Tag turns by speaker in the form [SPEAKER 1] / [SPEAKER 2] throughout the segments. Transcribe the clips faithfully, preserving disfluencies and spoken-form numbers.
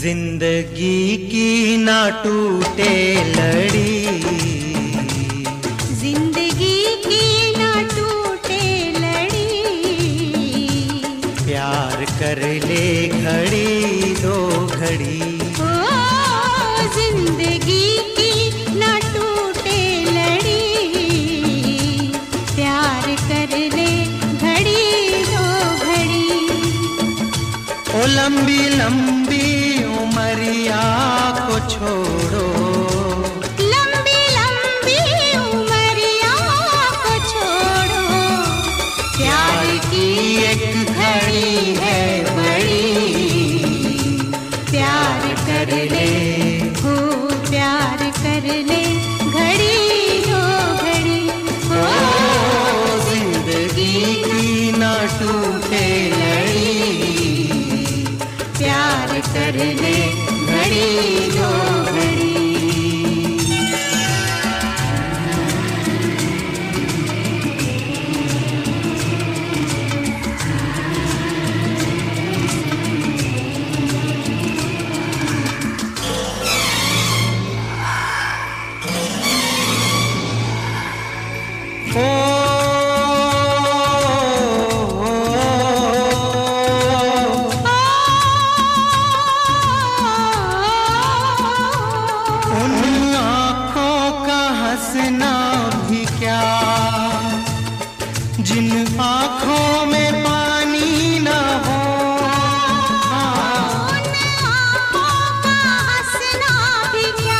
[SPEAKER 1] जिंदगी की ना टूटे लड़ी,
[SPEAKER 2] जिंदगी की ना टूटे लड़ी,
[SPEAKER 1] प्यार कर ले घड़ी दो घड़ी।
[SPEAKER 2] ओ जिंदगी की ना टूटे लड़ी, प्यार कर ले घड़ी दो घड़ी।
[SPEAKER 1] ओ लंबी लंबी उमरिया को छोड़ो,
[SPEAKER 2] लंबी लंबी उमरिया को छोड़ो,
[SPEAKER 1] प्यार की एक घड़ी है बड़ी,
[SPEAKER 2] प्यार कर ले हो प्यार कर ले घड़ी दो घड़ी।
[SPEAKER 1] ओ जिंदगी की ना टूटे लड़ी,
[SPEAKER 2] प्यार कर ले घड़ी दो घड़ी।
[SPEAKER 1] ओ उन आँखों का हंसना भी क्या, जिन आँखों में पानी ना हो।
[SPEAKER 2] उन आँखों का हंसना भी क्या,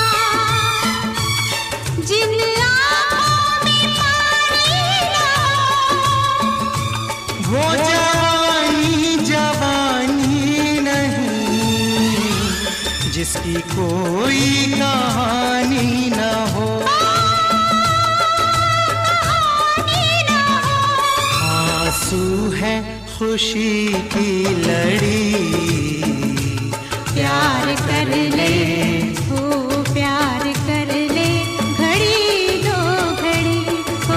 [SPEAKER 2] जिन आँखों में पानी ना हो।
[SPEAKER 1] वो जवानी जवानी नहीं, जिसकी कोई कहानी ना हो। आंसू है खुशी की लड़ी,
[SPEAKER 2] प्यार कर ले हो प्यार कर ले घड़ी दो घड़ी।
[SPEAKER 1] ओ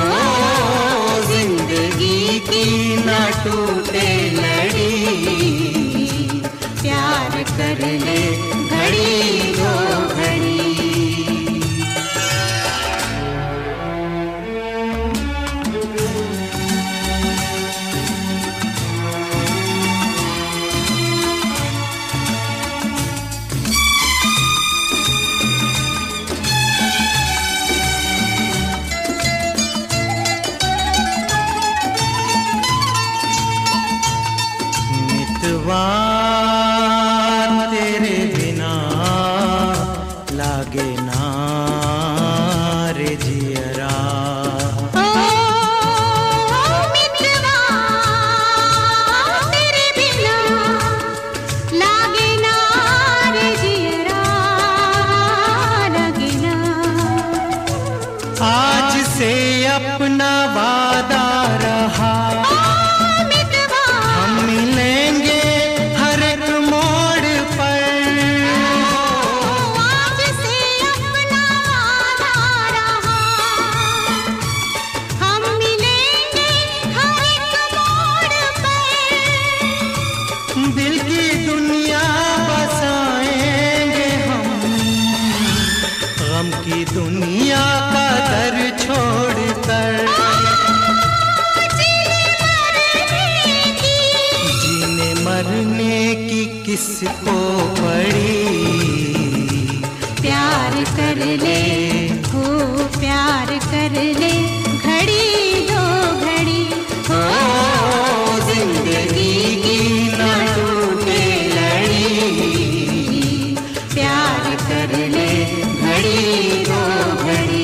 [SPEAKER 1] जिंदगी की ना टूटे लड़ी,
[SPEAKER 2] प्यार कर ले घड़ी दो घड़ी।
[SPEAKER 1] मितवा तेरे बिना लागे ना रे जियरा।
[SPEAKER 2] ओ मितवा तेरे बिना लागे ना रे जियरा, लागे ना।
[SPEAKER 1] आज से अपना वादा रहा, हम मिलेंगे हर एक मोड़ पर।
[SPEAKER 2] आज से अपना वादा रहा, हम मिलेंगे हर एक मोड़ पर।
[SPEAKER 1] दिल की दुनिया बसाएंगे हम, गम की दुनिया का दर छोड़कर। जीने मरने की किसको पड़ी,
[SPEAKER 2] प्यार कर ले हो प्यार कर ले घड़ी दो घड़ी।
[SPEAKER 1] ओ जिंदगी की ना टूटे लड़ी,
[SPEAKER 2] प्यार कर ले घड़ी दो घड़ी।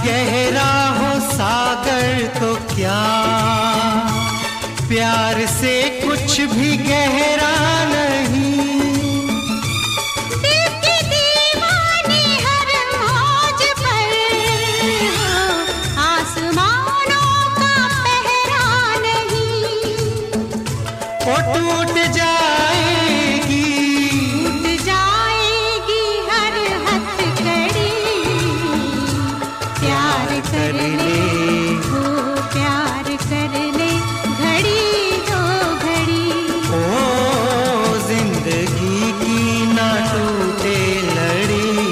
[SPEAKER 1] गहरा हो सागर तो क्या, प्यार से कुछ भी गहरा नहीं।
[SPEAKER 2] दिल की दीवानी हर मौज पर हो, आसमानों का पहरा नहीं।
[SPEAKER 1] वो टूट जाएगी,
[SPEAKER 2] टूट जाएगी हर हथकड़ी, प्यार कर ले हो, प्यार कर ले घड़ी दो घड़ी।
[SPEAKER 1] ओ जिंदगी की ना टूटे लड़ी,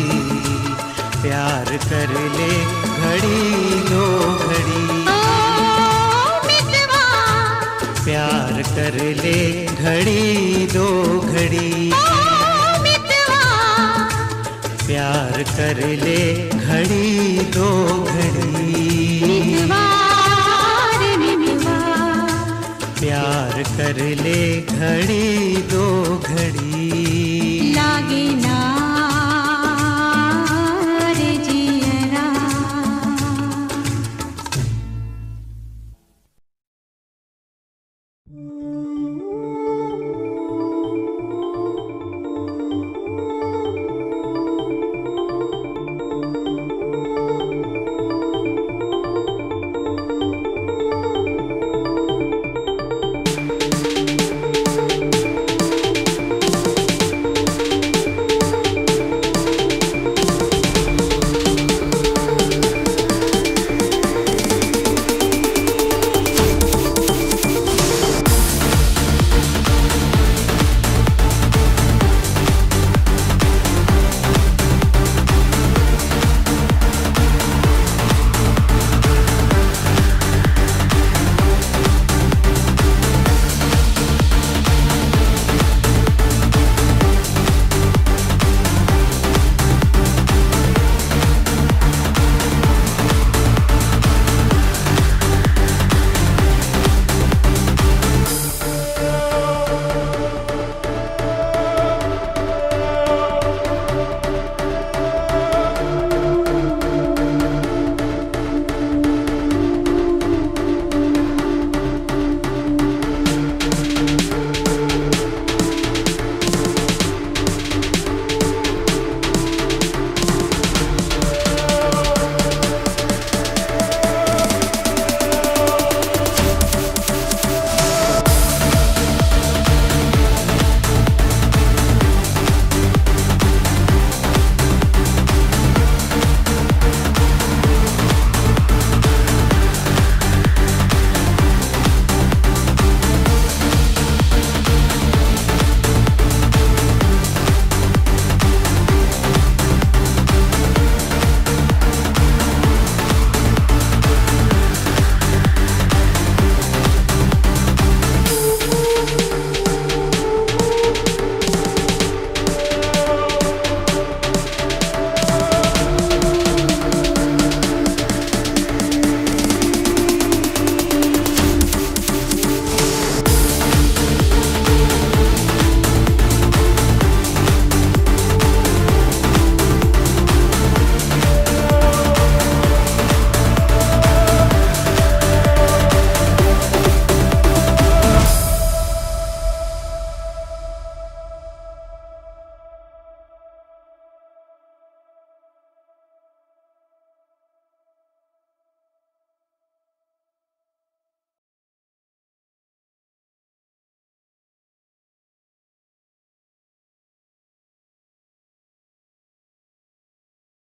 [SPEAKER 1] प्यार कर ले घड़ी दो घड़ी।
[SPEAKER 2] ओ मितवा,
[SPEAKER 1] प्यार कर ले घड़ी दो घड़ी।
[SPEAKER 2] ओ मितवा,
[SPEAKER 1] प्यार कर ले घड़ी दो घड़ी।
[SPEAKER 2] मितवा रे मितवा,
[SPEAKER 1] प्यार कर ले घड़ी दो घड़ी।
[SPEAKER 2] लागे ना